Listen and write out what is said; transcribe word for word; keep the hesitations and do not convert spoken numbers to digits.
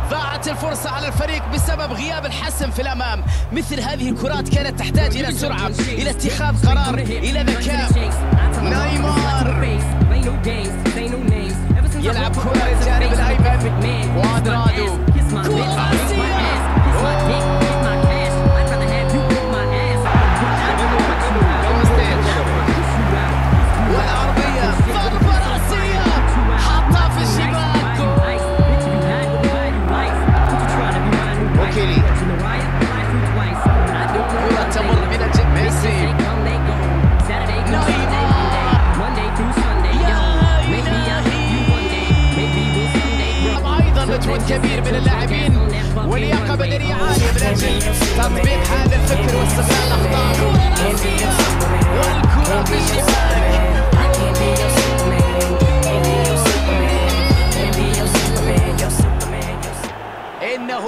ضاعت الفرصة على الفريق بسبب غياب الحسم في الأمام. مثل هذه الكرات كانت تحتاج إلى سرعة، إلى اتخاذ قرار، إلى ذكاء. نيمار يلعب كرة للجانب الأيمن، كوادرادو كرة والعرضية، ضربة رأسية حطها في الشباك. وكيلي كرة تمر بنجم ميسي. مجهود كبير من اللاعبين ولياقة بدنية عالية من أجل تطبيق هذا الفكر واستغلال الأخطاء. والكرة في الشباك. إنه